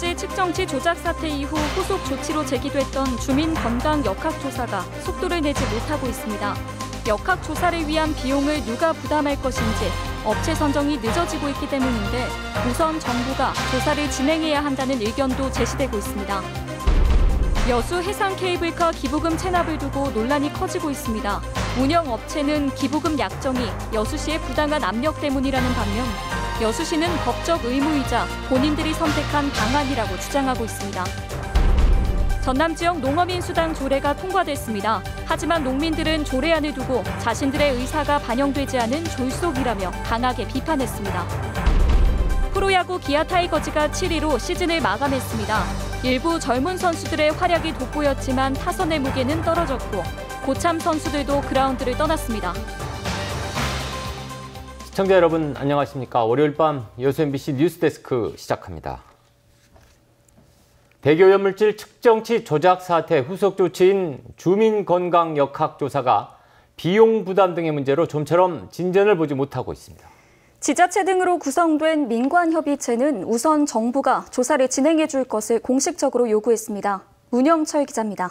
어제 측정치 조작 사태 이후 후속 조치로 제기됐던 주민 건강 역학조사가 속도를 내지 못하고 있습니다. 역학조사를 위한 비용을 누가 부담할 것인지 업체 선정이 늦어지고 있기 때문인데 우선 정부가 조사를 진행해야 한다는 의견도 제시되고 있습니다. 여수 해상 케이블카 기부금 체납을 두고 논란이 커지고 있습니다. 운영업체는 기부금 약정이 여수시의 부당한 압력 때문이라는 반면 여수시는 법적 의무이자 본인들이 선택한 방안이라고 주장하고 있습니다. 전남 지역 농어민 수당 조례가 통과됐습니다. 하지만 농민들은 조례안을 두고 자신들의 의사가 반영되지 않은 졸속이라며 강하게 비판했습니다. 프로야구 기아 타이거즈가 7위로 시즌을 마감했습니다. 일부 젊은 선수들의 활약이 돋보였지만 타선의 무게는 떨어졌고 고참 선수들도 그라운드를 떠났습니다. 시청자 여러분 안녕하십니까. 월요일 밤 여수 MBC 뉴스데스크 시작합니다. 대기오염물질 측정치 조작 사태 후속 조치인 주민건강역학조사가 비용 부담 등의 문제로 좀처럼 진전을 보지 못하고 있습니다. 지자체 등으로 구성된 민관협의체는 우선 정부가 조사를 진행해 줄 것을 공식적으로 요구했습니다. 문영철 기자입니다.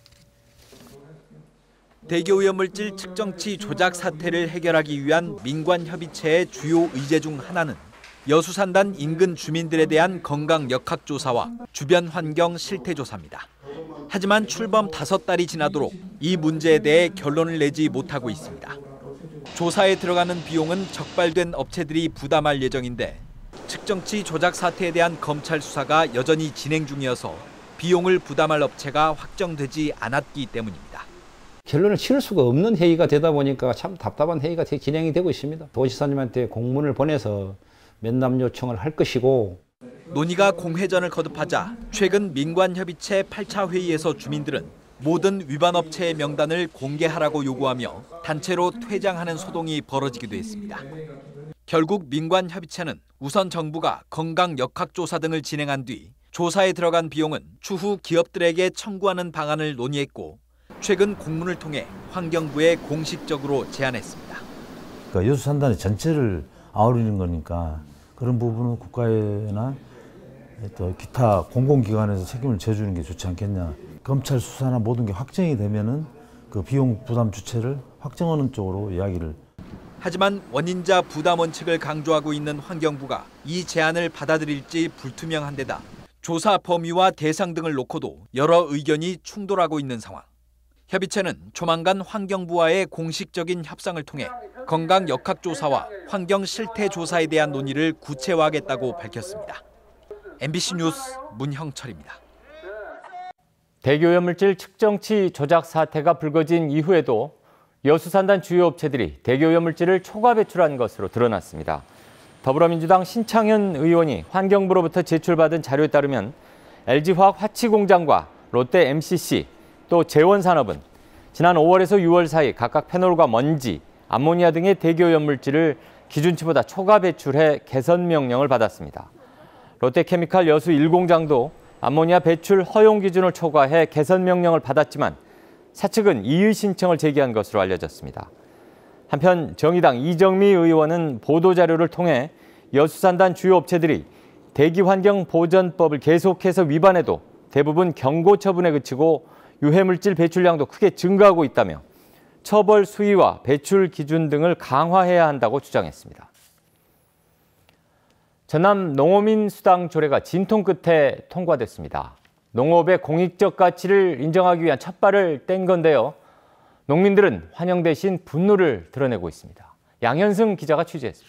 대기오염물질 측정치 조작 사태를 해결하기 위한 민관협의체의 주요 의제 중 하나는 여수산단 인근 주민들에 대한 건강 역학조사와 주변 환경 실태조사입니다. 하지만 출범 5달이 지나도록 이 문제에 대해 결론을 내지 못하고 있습니다. 조사에 들어가는 비용은 적발된 업체들이 부담할 예정인데 측정치 조작 사태에 대한 검찰 수사가 여전히 진행 중이어서 비용을 부담할 업체가 확정되지 않았기 때문입니다. 결론을 치를 수가 없는 회의가 되다 보니까 참 답답한 회의가 진행이 되고 있습니다. 도지사님한테 공문을 보내서 면담 요청을 할 것이고. 논의가 공회전을 거듭하자 최근 민관협의체 8차 회의에서 주민들은 모든 위반 업체의 명단을 공개하라고 요구하며 단체로 퇴장하는 소동이 벌어지기도 했습니다. 결국 민관협의체는 우선 정부가 건강 역학조사 등을 진행한 뒤 조사에 들어간 비용은 추후 기업들에게 청구하는 방안을 논의했고 최근 공문을 통해 환경부에 공식적으로 제안했습니다. 그러니까 여수산단의 전체를 아우르는 거니까 그런 부분은 국가에나 또 기타 공공기관에서 책임을 져주는 게 좋지 않겠냐. 검찰 수사나 모든 게 확정이 되면은 그 비용 부담 주체를 확정하는 쪽으로 이야기를. 하지만 원인자 부담 원칙을 강조하고 있는 환경부가 이 제안을 받아들일지 불투명한 데다 조사 범위와 대상 등을 놓고도 여러 의견이 충돌하고 있는 상황. 협의체는 조만간 환경부와의 공식적인 협상을 통해 건강 역학조사와 환경 실태 조사에 대한 논의를 구체화하겠다고 밝혔습니다. MBC 뉴스 문형철입니다. 대기오염물질 측정치 조작 사태가 불거진 이후에도 여수산단 주요 업체들이 대기오염물질을 초과 배출한 것으로 드러났습니다. 더불어민주당 신창현 의원이 환경부로부터 제출받은 자료에 따르면 LG화학 화치공장과 롯데 MCC 또 재원산업은 지난 5월에서 6월 사이 각각 페놀과 먼지, 암모니아 등의 대기오염물질을 기준치보다 초과 배출해 개선 명령을 받았습니다. 롯데케미칼 여수 1공장도 암모니아 배출 허용 기준을 초과해 개선 명령을 받았지만 사측은 이의 신청을 제기한 것으로 알려졌습니다. 한편 정의당 이정미 의원은 보도자료를 통해 여수산단 주요 업체들이 대기환경보전법을 계속해서 위반해도 대부분 경고 처분에 그치고 유해물질 배출량도 크게 증가하고 있다며 처벌 수위와 배출 기준 등을 강화해야 한다고 주장했습니다. 전남 농어민 수당 조례가 진통 끝에 통과됐습니다. 농업의 공익적 가치를 인정하기 위한 첫발을 뗀 건데요. 농민들은 환영 대신 분노를 드러내고 있습니다. 양현승 기자가 취재했습니다.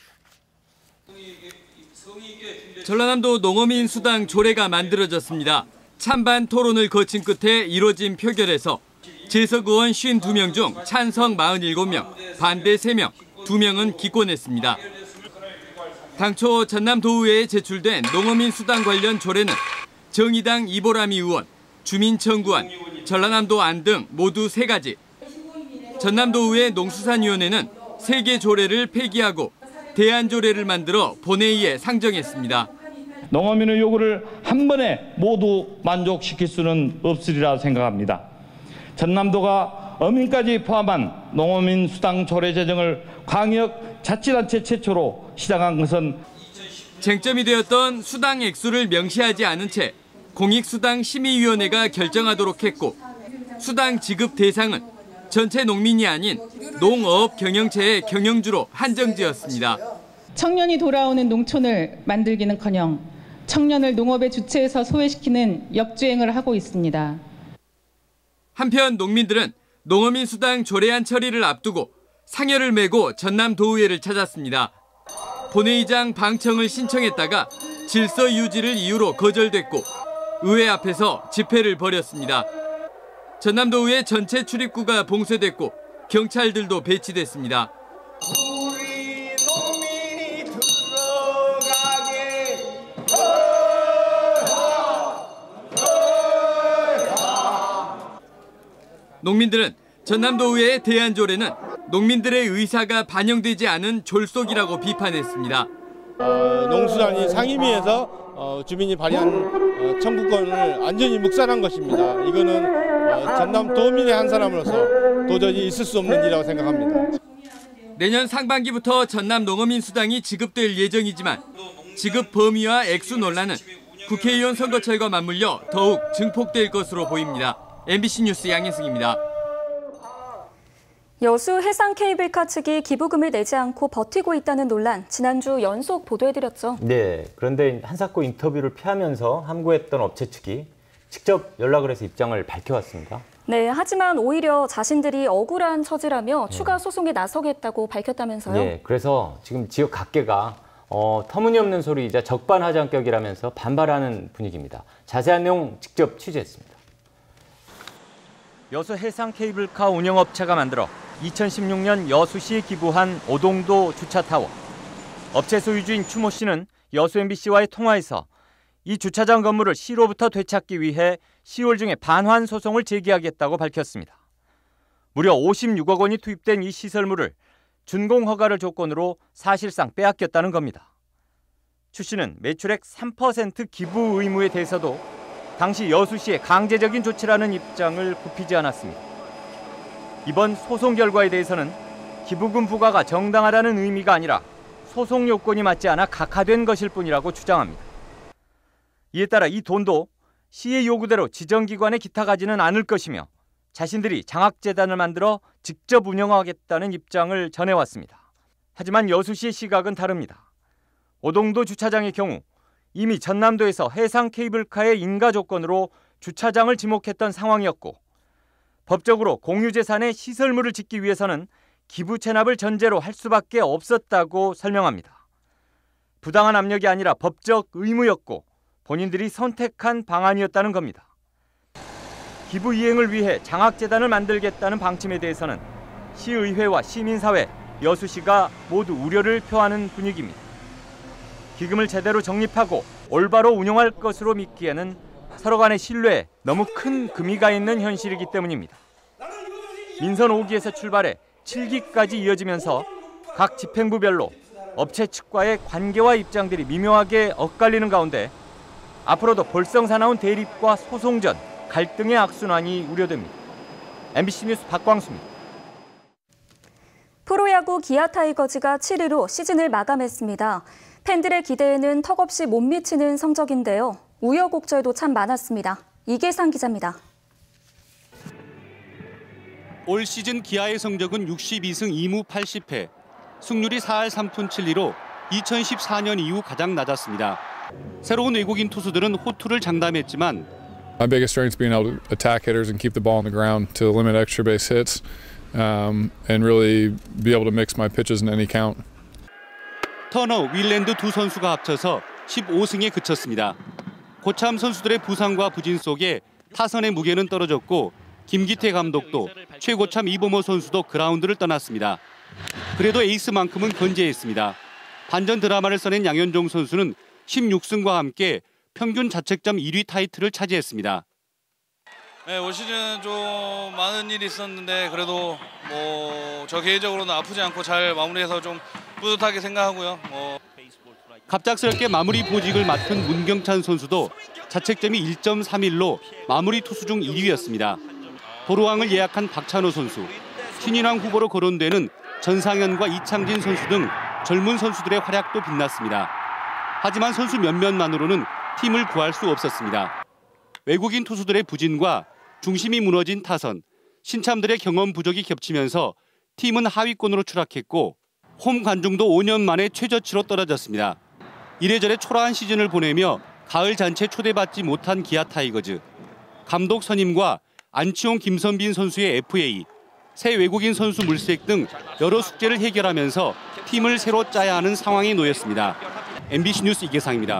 전라남도 농어민 수당 조례가 만들어졌습니다. 찬반 토론을 거친 끝에 이뤄진 표결에서 재석 의원 52명 중 찬성 47명, 반대 3명, 2명은 기권했습니다. 당초 전남도의회에 제출된 농어민 수당 관련 조례는 정의당 이보람이 의원, 주민청구안, 전라남도 안 등 모두 3가지. 전남도의회 농수산위원회는 3개 조례를 폐기하고 대안조례를 만들어 본회의에 상정했습니다. 농어민의 요구를 한 번에 모두 만족시킬 수는 없으리라 생각합니다. 전남도가 어민까지 포함한 농어민 수당 조례 제정을 광역 자치단체 최초로 시작한 것은 쟁점이 되었던 수당 액수를 명시하지 않은 채 공익수당심의위원회가 결정하도록 했고 수당 지급 대상은 전체 농민이 아닌 농업 경영체의 경영주로 한정지었습니다. 청년이 돌아오는 농촌을 만들기는커녕 청년을 농업의 주체에서 소외시키는 역주행을 하고 있습니다. 한편 농민들은 농어민 수당 조례안 처리를 앞두고 상여를 메고 전남도의회를 찾았습니다. 본회의장 방청을 신청했다가 질서 유지를 이유로 거절됐고 의회 앞에서 집회를 벌였습니다. 전남도의회 전체 출입구가 봉쇄됐고 경찰들도 배치됐습니다. 우리 농민이 들어가게 농민들은 전남도의회의 대안조례는 농민들의 의사가 반영되지 않은 졸속이라고 비판했습니다. 농수산이 상임위에서 주민이 발의한 청구권을 완전히 묵살한 것입니다. 이거는 전남 도민의 한 사람으로서 도저히 있을 수 없는 일이라고 생각합니다. 내년 상반기부터 전남 농어민 수당이 지급될 예정이지만 지급 범위와 액수 논란은 국회의원 선거철과 맞물려 더욱 증폭될 것으로 보입니다. MBC 뉴스 양인승입니다. 여수 해상 케이블카 측이 기부금을 내지 않고 버티고 있다는 논란, 지난주 연속 보도해드렸죠. 네, 그런데 한사코 인터뷰를 피하면서 함구했던 업체 측이 직접 연락을 해서 입장을 밝혀왔습니다. 네, 하지만 오히려 자신들이 억울한 처지라며 추가 소송에 나서겠다고 밝혔다면서요. 네, 그래서 지금 지역 각계가 터무니없는 소리이자 적반하장격이라면서 반발하는 분위기입니다. 자세한 내용 직접 취재했습니다. 여수 해상 케이블카 운영업체가 만들어 2016년 여수시에 기부한 오동도 주차타워. 업체 소유주인 추모 씨는 여수 MBC와의 통화에서 이 주차장 건물을 시로부터 되찾기 위해 10월 중에 반환 소송을 제기하겠다고 밝혔습니다. 무려 56억 원이 투입된 이 시설물을 준공 허가를 조건으로 사실상 빼앗겼다는 겁니다. 추 씨는 매출액 3% 기부 의무에 대해서도 당시 여수시의 강제적인 조치라는 입장을 굽히지 않았습니다. 이번 소송 결과에 대해서는 기부금 부과가 정당하다는 의미가 아니라 소송 요건이 맞지 않아 각하된 것일 뿐이라고 주장합니다. 이에 따라 이 돈도 시의 요구대로 지정기관에 기탁하지는 않을 것이며 자신들이 장학재단을 만들어 직접 운영하겠다는 입장을 전해왔습니다. 하지만 여수시의 시각은 다릅니다. 오동도 주차장의 경우 이미 전남도에서 해상 케이블카의 인가 조건으로 주차장을 지목했던 상황이었고 법적으로 공유재산의 시설물을 짓기 위해서는 기부 체납을 전제로 할 수밖에 없었다고 설명합니다. 부당한 압력이 아니라 법적 의무였고 본인들이 선택한 방안이었다는 겁니다. 기부 이행을 위해 장학재단을 만들겠다는 방침에 대해서는 시의회와 시민사회, 여수시가 모두 우려를 표하는 분위기입니다. 기금을 제대로 적립하고 올바로 운영할 것으로 믿기에는 서로 간의 신뢰에 너무 큰 금이 가 있는 현실이기 때문입니다. 민선 5기에서 출발해 7기까지 이어지면서 각 집행부별로 업체 측과의 관계와 입장들이 미묘하게 엇갈리는 가운데 앞으로도 볼썽사나운 대립과 소송전, 갈등의 악순환이 우려됩니다. MBC 뉴스 박광수입니다. 프로야구 기아 타이거즈가 7위로 시즌을 마감했습니다. 팬들의 기대에는 턱없이 못 미치는 성적인데요. 우여곡절도 참 많았습니다. 이계상 기자입니다. 올 시즌 기아의 성적은 62승 2무 80패, 승률이 4할 3푼 7리로 2014년 이후 가장 낮았습니다. 새로운 외국인 투수들은 호투를 장담했지만 My biggest strength is being able to attack hitters and keep the ball on the ground to limit extra base hits and really be able to mix my pitches in any count. 터너, 윌랜드 두 선수가 합쳐서 15승에 그쳤습니다. 고참 선수들의 부상과 부진 속에 타선의 무게는 떨어졌고 김기태 감독도 최고참 이범호 선수도 그라운드를 떠났습니다. 그래도 에이스만큼은 건재했습니다. 반전 드라마를 써낸 양현종 선수는 16승과 함께 평균 자책점 1위 타이틀을 차지했습니다. 네, 올 시즌 좀 많은 일이 있었는데 그래도 저 개인적으로는 아프지 않고 잘 마무리해서 좀 뿌듯하게 생각하고요. 갑작스럽게 마무리 보직을 맡은 문경찬 선수도 자책점이 1.31로 마무리 투수 중 1위였습니다. 도로왕을 예약한 박찬호 선수, 신인왕 후보로 거론되는 전상현과 이창진 선수 등 젊은 선수들의 활약도 빛났습니다. 하지만 선수 몇몇만으로는 팀을 구할 수 없었습니다. 외국인 투수들의 부진과 중심이 무너진 타선, 신참들의 경험 부족이 겹치면서 팀은 하위권으로 추락했고 홈 관중도 5년 만에 최저치로 떨어졌습니다. 이래저래 초라한 시즌을 보내며 가을 잔치에 초대받지 못한 기아 타이거즈. 감독 선임과 안치홍, 김선빈 선수의 FA, 새 외국인 선수 물색 등 여러 숙제를 해결하면서 팀을 새로 짜야 하는 상황에 놓였습니다. MBC 뉴스 이계상입니다.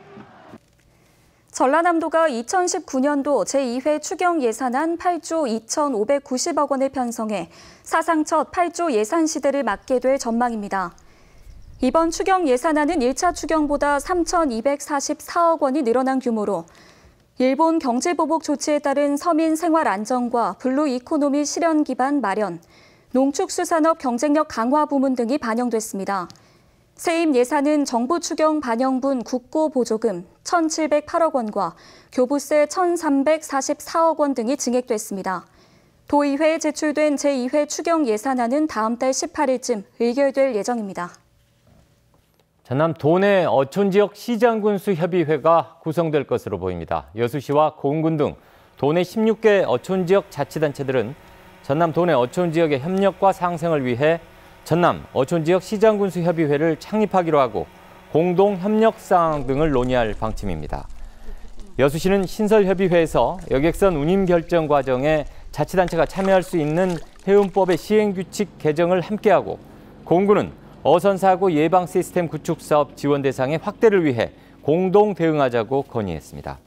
전라남도가 2019년도 제2회 추경 예산안 8조 2,590억 원을 편성해 사상 첫 8조 예산 시대를 맞게 될 전망입니다. 이번 추경 예산안은 1차 추경보다 3,244억 원이 늘어난 규모로 일본 경제보복 조치에 따른 서민 생활 안정과 블루 이코노미 실현 기반 마련, 농축수산업 경쟁력 강화 부문 등이 반영됐습니다. 세임 예산은 정부 추경 반영분 국고 보조금 1,708억 원과 교부세 1,344억 원 등이 증액됐습니다. 도의회에 제출된 제2회 추경 예산안은 다음 달 18일쯤 의결될 예정입니다. 전남 도내 어촌지역 시장군수협의회가 구성될 것으로 보입니다. 여수시와 공군 등 도내 16개 어촌지역 자치단체들은 전남 도내 어촌지역의 협력과 상생을 위해 전남 어촌지역 시장군수협의회를 창립하기로 하고 공동 협력 사항 등을 논의할 방침입니다. 여수시는 신설협의회에서 여객선 운임 결정 과정에 자치단체가 참여할 수 있는 해운법의 시행규칙 개정을 함께하고 공군은 어선사고 예방 시스템 구축 사업 지원 대상의 확대를 위해 공동 대응하자고 건의했습니다.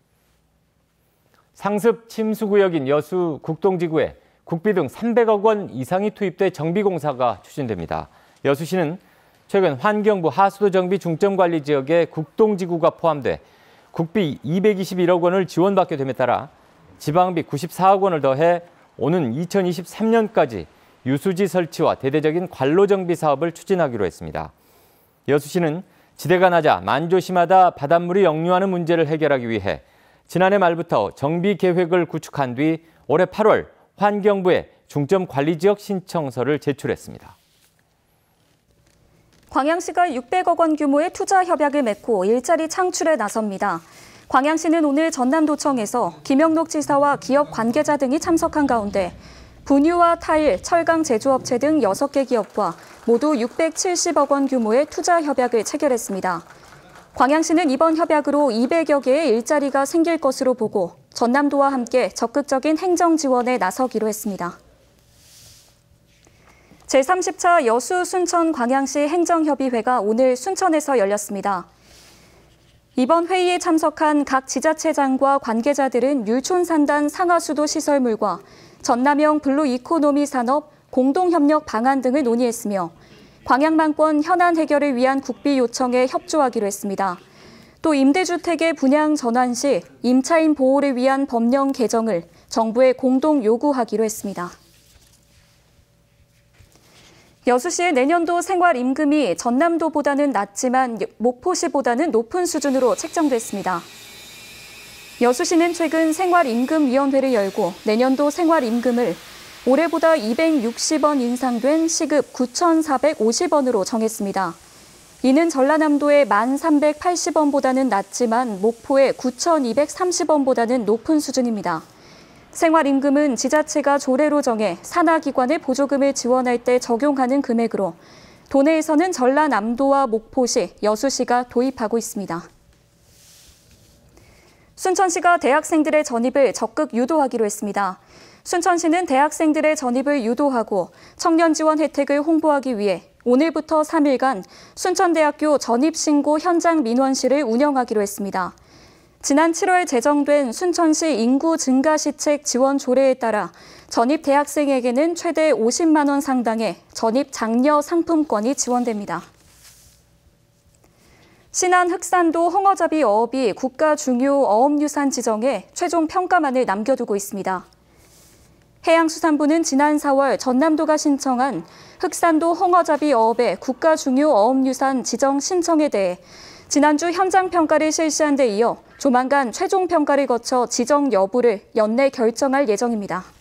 상습 침수구역인 여수 국동지구에 국비 등 300억 원 이상이 투입돼 정비공사가 추진됩니다. 여수시는 최근 환경부 하수도 정비 중점관리 지역에 국동지구가 포함돼 국비 221억 원을 지원받게 됨에 따라 지방비 94억 원을 더해 오는 2023년까지 유수지 설치와 대대적인 관로 정비 사업을 추진하기로 했습니다. 여수시는 지대가 낮아 만조시마다 바닷물이 역류하는 문제를 해결하기 위해 지난해 말부터 정비 계획을 구축한 뒤 올해 8월 환경부에 중점관리지역 신청서를 제출했습니다. 광양시가 600억 원 규모의 투자 협약을 맺고 일자리 창출에 나섭니다. 광양시는 오늘 전남도청에서 김영록 지사와 기업 관계자 등이 참석한 가운데 분유와 타일, 철강 제조업체 등 6개 기업과 모두 670억 원 규모의 투자 협약을 체결했습니다. 광양시는 이번 협약으로 200여 개의 일자리가 생길 것으로 보고 전남도와 함께 적극적인 행정 지원에 나서기로 했습니다. 제30차 여수 순천 광양시 행정협의회가 오늘 순천에서 열렸습니다. 이번 회의에 참석한 각 지자체장과 관계자들은 율촌산단 상하수도 시설물과 전남형 블루 이코노미 산업 공동협력 방안 등을 논의했으며 광양망권 현안 해결을 위한 국비 요청에 협조하기로 했습니다. 또 임대주택의 분양 전환 시 임차인 보호를 위한 법령 개정을 정부에 공동 요구하기로 했습니다. 여수시의 내년도 생활임금이 전남도보다는 낮지만 목포시보다는 높은 수준으로 책정됐습니다. 여수시는 최근 생활임금위원회를 열고 내년도 생활임금을 올해보다 260원 인상된 시급 9,450원으로 정했습니다. 이는 전라남도의 1,380원보다는 낮지만 목포의 9,230원보다는 높은 수준입니다. 생활임금은 지자체가 조례로 정해 산하기관의 보조금을 지원할 때 적용하는 금액으로 도내에서는 전라남도와 목포시, 여수시가 도입하고 있습니다. 순천시가 대학생들의 전입을 적극 유도하기로 했습니다. 순천시는 대학생들의 전입을 유도하고 청년 지원 혜택을 홍보하기 위해 오늘부터 3일간 순천대학교 전입신고 현장 민원실을 운영하기로 했습니다. 지난 7월 제정된 순천시 인구 증가 시책 지원 조례에 따라 전입 대학생에게는 최대 50만 원 상당의 전입 장려 상품권이 지원됩니다. 신안 흑산도 홍어잡이 어업이 국가 중요 어업유산 지정에 최종 평가만을 남겨두고 있습니다. 해양수산부는 지난 4월 전남도가 신청한 흑산도 홍어잡이 어업의 국가 중요 어업유산 지정 신청에 대해 지난주 현장 평가를 실시한 데 이어 조만간 최종 평가를 거쳐 지정 여부를 연내 결정할 예정입니다.